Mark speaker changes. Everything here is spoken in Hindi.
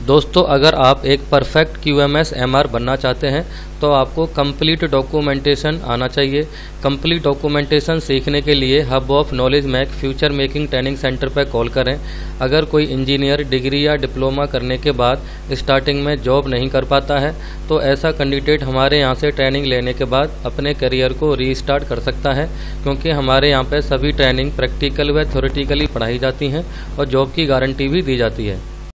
Speaker 1: दोस्तों, अगर आप एक परफेक्ट QMS MR बनना चाहते हैं तो आपको कंप्लीट डॉक्यूमेंटेशन आना चाहिए। कंप्लीट डॉक्यूमेंटेशन सीखने के लिए hub of knowledge Mac future making training centre पर कॉल करें। अगर कोई इंजीनियर डिग्री या डिप्लोमा करने के बाद स्टार्टिंग में जॉब नहीं कर पाता है तो ऐसा कैंडिडेट हमारे यहाँ से ट्रेनिंग लेने के बाद अपने करियर को रीस्टार्ट कर सकता है, क्योंकि हमारे यहाँ पे सभी ट्रेनिंग प्रैक्टिकल व थ्योरेटिकली पढ़ाई जाती हैं और जॉब की गारंटी भी दी जाती है।